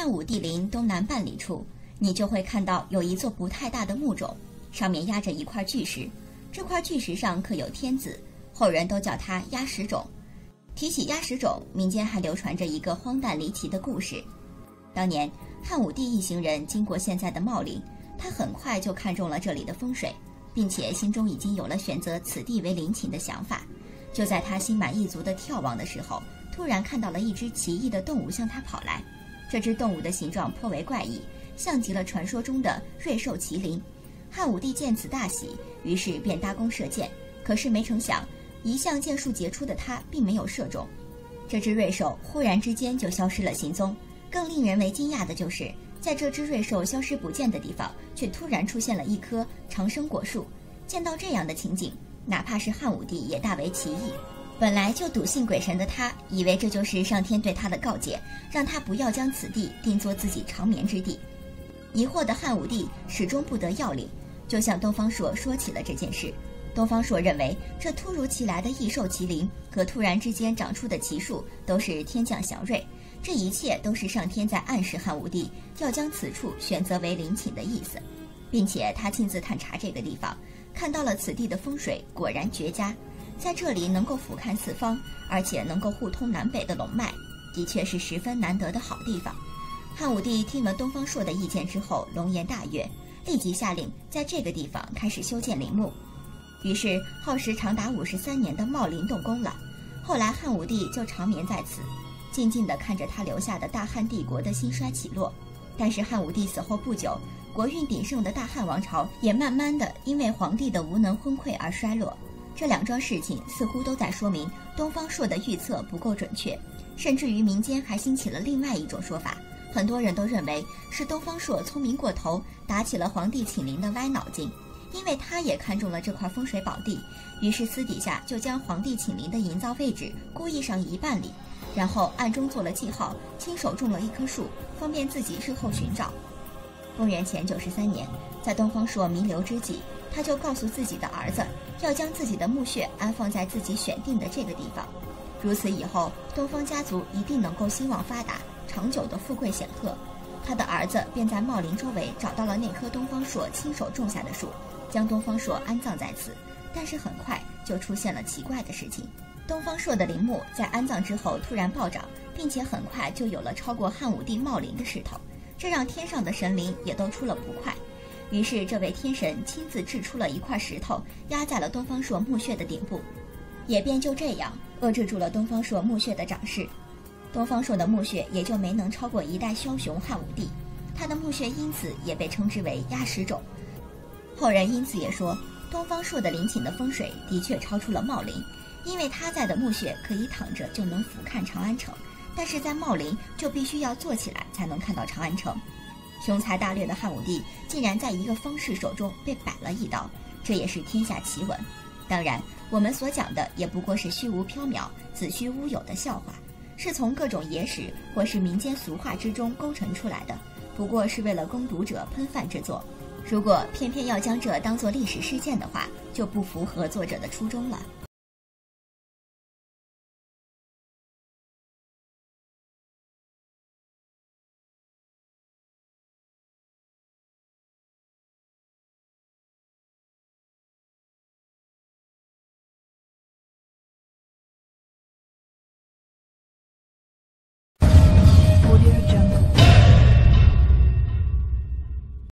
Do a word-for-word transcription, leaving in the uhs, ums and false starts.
汉武帝陵东南半里处，你就会看到有一座不太大的木冢，上面压着一块巨石，这块巨石上刻有天子，后人都叫它压石冢。提起压石冢，民间还流传着一个荒诞离奇的故事。当年汉武帝一行人经过现在的茂陵，他很快就看中了这里的风水，并且心中已经有了选择此地为陵寝的想法。就在他心满意足地眺望的时候，突然看到了一只奇异的动物向他跑来。这只动物的形状颇为怪异，像极了传说中的瑞兽麒麟。汉武帝见此大喜，于是便搭弓射箭，可是没成想，一向箭术杰出的他并没有射中。这只瑞兽忽然之间就消失了行踪。更令人为惊讶的就是，在这只瑞兽消失不见的地方，却突然出现了一棵长生果树。见到这样的情景，哪怕是汉武帝也大为奇异。本来就笃信鬼神的他，以为这就是上天对他的告诫，让他不要将此地定作自己长眠之地。疑惑的汉武帝始终不得要领，就向东方朔说起了这件事。东方朔认为，这突如其来的异兽麒麟和突然之间长出的奇树都是天降祥瑞，这一切都是上天在暗示汉武帝要将此处选择为陵寝的意思，并且他亲自探查这个地方，看到了此地的风水果然绝佳，在这里能够俯瞰四方，而且能够互通南北的龙脉，的确是十分难得的好地方。汉武帝听闻东方朔的意见之后，龙颜大悦，立即下令在这个地方开始修建陵墓。于是耗时长达五十三年的茂陵动工了。后来汉武帝就长眠在此，静静地看着他留下的大汉帝国的兴衰起落。但是汉武帝死后不久，国运鼎盛的大汉王朝也慢慢的因为皇帝的无能昏聩而衰落。这两桩事情似乎都在说明东方朔的预测不够准确，甚至于民间还兴起了另外一种说法，很多人都认为是东方朔聪明过头，打起了皇帝寝陵的歪脑筋。因为他也看中了这块风水宝地，于是私底下就将皇帝寝陵的营造位置故意上一半里，然后暗中做了记号，亲手种了一棵树，方便自己日后寻找。公元前九十三年，在东方朔弥留之际，他就告诉自己的儿子，要将自己的墓穴安放在自己选定的这个地方。如此以后，东方家族一定能够兴旺发达，长久的富贵显赫。他的儿子便在茂陵周围找到了那棵东方朔亲手种下的树，将东方朔安葬在此。但是很快就出现了奇怪的事情，东方朔的陵墓在安葬之后突然暴涨，并且很快就有了超过汉武帝茂陵的势头，这让天上的神灵也都出了不快。于是这位天神亲自掷出了一块石头，压在了东方朔墓穴的顶部，也便就这样遏制住了东方朔墓穴的长势。东方朔的墓穴也就没能超过一代枭雄汉武帝，他的墓穴因此也被称之为压石冢。后人因此也说，东方朔的陵寝的风水的确超出了茂陵，因为他在的墓穴可以躺着就能俯瞰长安城，但是在茂陵就必须要坐起来才能看到长安城。雄才大略的汉武帝竟然在一个方士手中被摆了一刀，这也是天下奇闻。当然，我们所讲的也不过是虚无缥缈、子虚乌有的笑话，是从各种野史或是民间俗话之中勾陈出来的，不过是为了供读者喷饭之作。如果偏偏要将这当作历史事件的话，就不符合作者的初衷了。